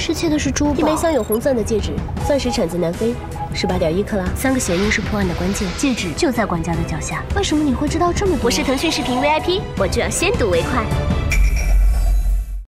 失窃的是珠宝，一枚镶有红钻的戒指，钻石产自南非，18.1克拉。3个谐音是破案的关键，戒指就在管家的脚下。为什么你会知道这么多？我是腾讯视频 VIP，我就要先睹为快。